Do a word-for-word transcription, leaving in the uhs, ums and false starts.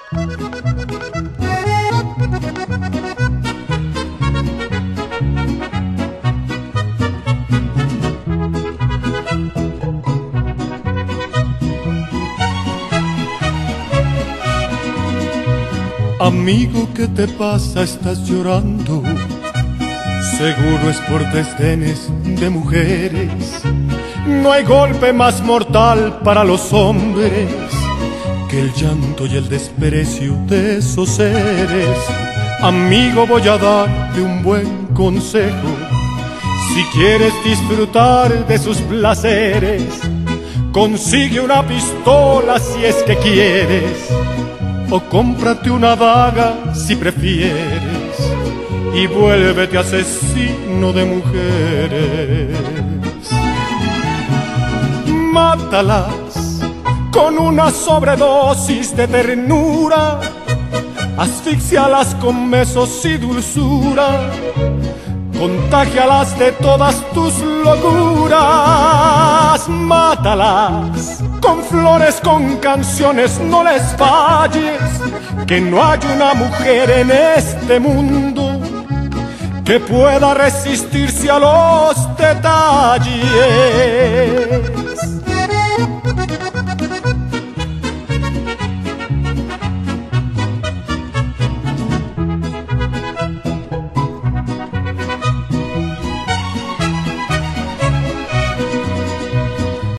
Amigo, ¿qué te pasa? Estás llorando. Seguro es por desdenes de mujeres. No hay golpe más mortal para los hombres que el llanto y el desprecio de esos seres. Amigo, voy a darte un buen consejo. Si quieres disfrutar de sus placeres, consigue una pistola si es que quieres, o cómprate una daga si prefieres, y vuélvete asesino de mujeres. Mátalas con una sobredosis de ternura, asfixialas con besos y dulzura, contágialas de todas tus locuras. Mátalas con flores, con canciones, no les falles, que no hay una mujer en este mundo que pueda resistirse a los detalles.